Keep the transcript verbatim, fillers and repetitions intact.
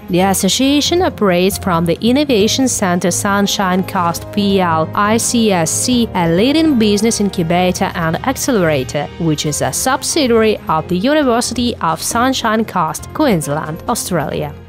The association operates from the Innovation Centre Sunshine Coast P L I C S C, a leading business incubator and accelerator, which is a subsidiary of the University of Sunshine Coast, Queensland, Australia.